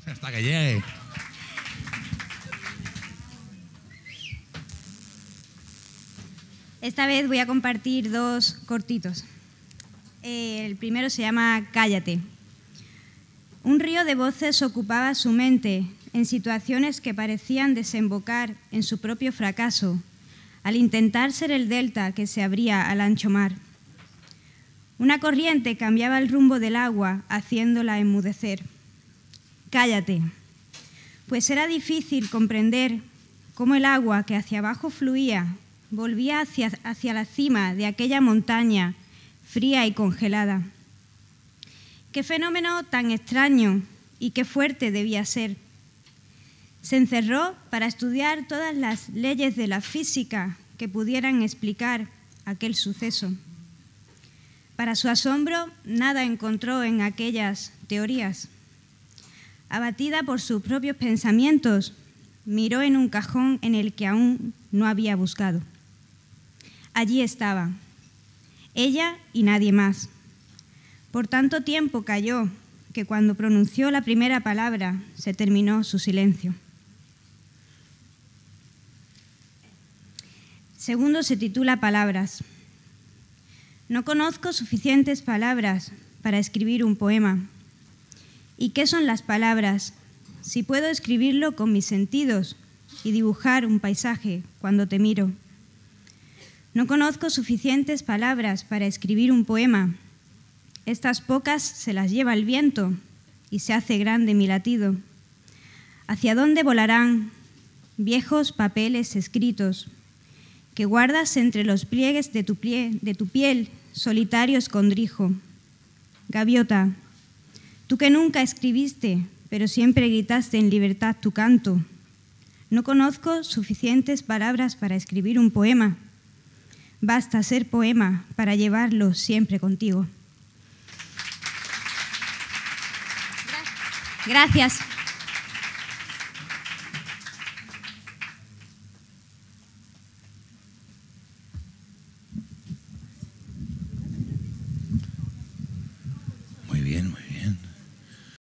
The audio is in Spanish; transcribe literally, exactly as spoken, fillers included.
Hasta que llegue. Esta vez voy a compartir dos cortitos. El primero se llama Cállate. Un río de voces ocupaba su mente en situaciones que parecían desembocar en su propio fracaso, al intentar ser el delta que se abría al ancho mar. Una corriente cambiaba el rumbo del agua, haciéndola enmudecer. Cállate, pues era difícil comprender cómo el agua que hacia abajo fluía volvía hacia, hacia la cima de aquella montaña fría y congelada. Qué fenómeno tan extraño y qué fuerte debía ser. Se encerró para estudiar todas las leyes de la física que pudieran explicar aquel suceso. Para su asombro, nada encontró en aquellas teorías. Abatida por sus propios pensamientos, miró en un cajón en el que aún no había buscado. Allí estaba, ella y nadie más. Por tanto tiempo calló que cuando pronunció la primera palabra se terminó su silencio. Segundo se titula Palabras. No conozco suficientes palabras para escribir un poema. ¿Y qué son las palabras? Si puedo escribirlo con mis sentidos y dibujar un paisaje cuando te miro. No conozco suficientes palabras para escribir un poema. Estas pocas se las lleva el viento y se hace grande mi latido. ¿Hacia dónde volarán viejos papeles escritos que guardas entre los pliegues de tu, plie, de tu piel, solitario escondrijo? Gaviota, tú que nunca escribiste, pero siempre gritaste en libertad tu canto. No conozco suficientes palabras para escribir un poema. Basta ser poema para llevarlo siempre contigo. Gracias.